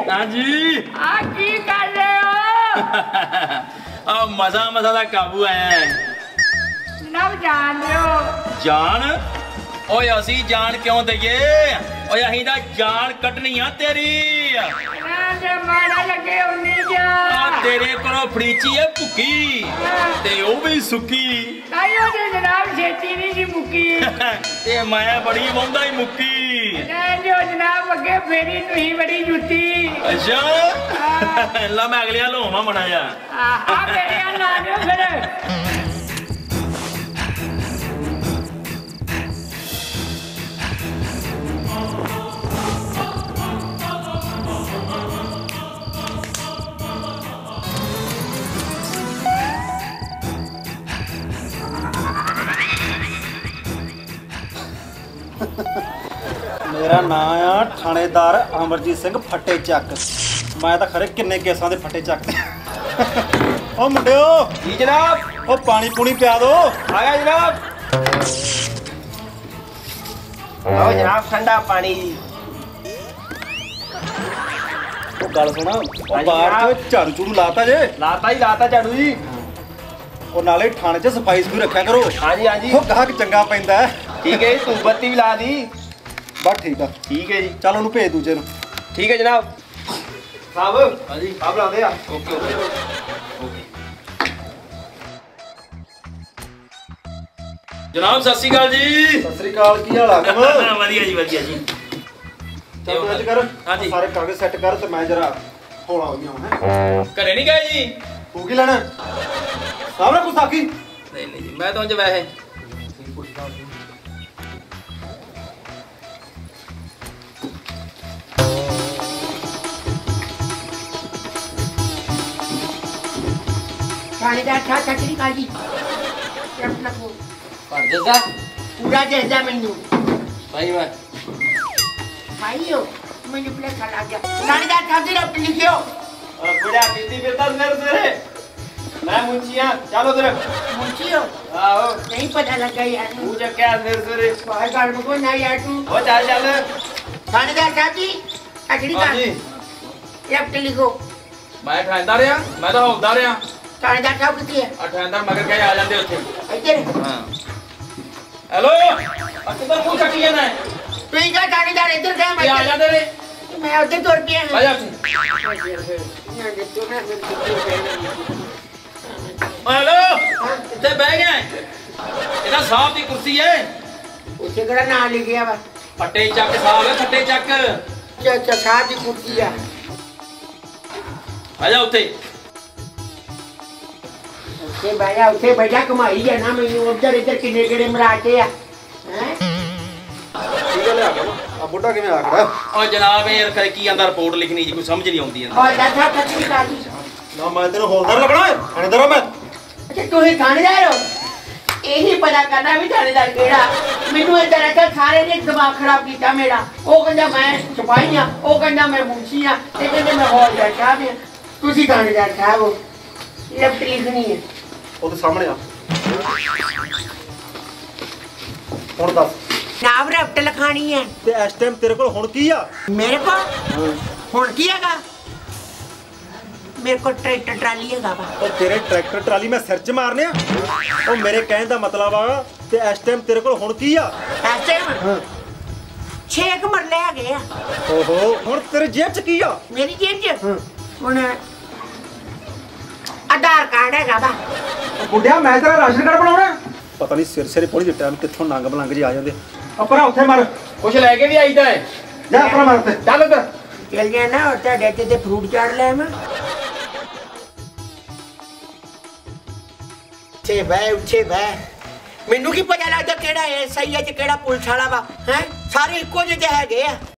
हाँ जी की कर रहे हो? मजा मजा दा काबू आया जनाब जान रहे हो जान ओए असी जान क्यों दईए ओए अहीं दा जान कटनी आ तेरी माड़ा लगे उन्नी जा तेरे कोलों फड़ीची है भुक्की ते ओ भी सुक्की ताइयो ते जनाब छेती नहीं सी मुक्की ते मैं बड़ी वंदा ही मुक्की जो जनाब अगे फेरी तुही बड़ी जुत्ती अच्छा ला मैं अगले हाल होवां मना जा आ मेरे हाल आ जाओ फिर मेरा नाम आ थानेदार अमरजीत सिंह फट्टे चक मैं तो खरे किन्ने केसां दे फट्टे चक ओ मुंडियो जी जनाब ओ पानी पूनी पिया दो आया जनाब आओ जनाब ठंडा पानी ओ गल सुना ओ बाहर च झाड़ू झूड़ू लाता जे लाता झाड़ू जी ओ नाले थाने च सफाई सफाई रखा करो हाँ जी ओ गाहक चंगा पैंदा ठीक है धूप बत्ती भी ला दी बस ठीक है जी चल ओनू भेज दूजे नू ठीक है जनाब साहब हाँ जी आप ला दे ओके ओके ओके जनाब सत श्री अकाल जी सत श्री अकाल की हाल आकम वधिया जी चल तू कर हाँ जी सारे कागज सेट कर ते मैं जरा होला हो गया है घरे नहीं गए जी तू की लेना सामने कुछ आखी नहीं जी मैं तो अंज वैसे थानेदार साहब सत श्री अकाल जी अपना को पर जैसा पूरा जैसा मैनू भाई मैं भाई हो मैंने प्ले खा गया थानेदार साहब जी रब लिखियो बुढ़ा पीती फिरता मेरे मैं मुंशिया चलो उधर मुंशी हो आओ नहीं पता लगा यार मुझे क्या मेरे बाहर गाड़ में को ना यार तू ओ चल थानेदार साहब जी सत श्री हाँ अकाल जी रब लिखो मैं ठहरदा रहा मैं तो हौलदार रहा थानेदार साहब कितनी है ठहरदार मगर कहे आ जाते उत्थे इधर हाँ हेलो अच्छा तो मुंह चकी जाना है तू ही का थानेदार इधर गया ये आ जाते रे मैं उधर तोड़ पिया आ जा हेलो इतने बह गए इधर साहब की कुर्सी है उसे कड़ा ना लिख गया बा फट्टे चक साहब है फट्टे चक अच्छा साहब की कुर्सी है आ जा उत्थे उसे बैठा कमाई है ना मैनू उधर इधर किन्ने किन्ने मराते हैं ठीक है ले आ गया आ बुढ़ा किवें आ खड़ा और जनाब यार करे की अंदर रिपोर्ट लिखनी जी कोई समझ नहीं आती और दादा कच्ची काली ना मैं तेरे हौलदार लगना है थानेदार मैं अच्छा तू ही थानेदार हो यही पता करना भी थानेदार केड़ा मैनू इधर आके सारे ने दिमाग खराब किया मेरा वो कहंदा मैं सिपाही हां वो कहंदा मैं मुंशी हां ते कहंदे मैं हौलदार साहब हां तुसी थानेदार साहब हो ये लिखनी है ਉਹਦੇ ਸਾਹਮਣੇ ਆ ਹੁਣ ਦੱਸ नाम रफ्ट लिखानी है ਤੇ ਇਸ ਟਾਈਮ ਤੇਰੇ ਕੋਲ ਹੁਣ ਕੀ ਆ मेरे को हुन की हैगा मेरे को ट्रैक्टर ट्राली हैगा वा ਉਹ ਤੇਰੇ ਟਰੈਕਟਰ ਟਰਾਲੀ ਮੈਂ ਸਿਰ 'ਚ ਮਾਰਨੇ ਆ ਉਹ ਮੇਰੇ ਕਹਿਣ ਦਾ ਮਤਲਬ ਆ ਤੇ ਇਸ ਟਾਈਮ ਤੇਰੇ ਕੋਲ ਹੁਣ ਕੀ ਆ ऐसे में 6 मरले आ गए ਓਹੋ ਹੁਣ ਤੇਰੇ ਜੇਬ 'ਚ ਕੀ ਆ मेरी जेब च हुन आधार कार्ड हैगा वा ਬੁੱਢਿਆ ਮੈਂ ਤੇਰਾ ਰਾਸ਼ਨ ਕਾਰਡ ਬਣਾਉਣਾ ਪਤਾ ਨਹੀਂ ਸਿਰ ਸਿਰੇ ਪੋੜੀ ਟਾਈਮ ਕਿੱਥੋਂ ਨੰਗ ਬਲੰਗ ਜੀ ਆ ਜਾਂਦੇ ਆਪਣਾ ਉੱਥੇ ਮਾਰ कुछ लेके भी आईदा है ਜਾ ਆਪਣਾ ਮਾਰ ਉੱਥੇ चल उधर चल गया ना और तेरे ते फ्रूट चाट ले मैं उठे बह मैनू की पता लगता केड़ा है सही है केड़ा पुलिस वाला वा हैं सारे इको जे हैगे आ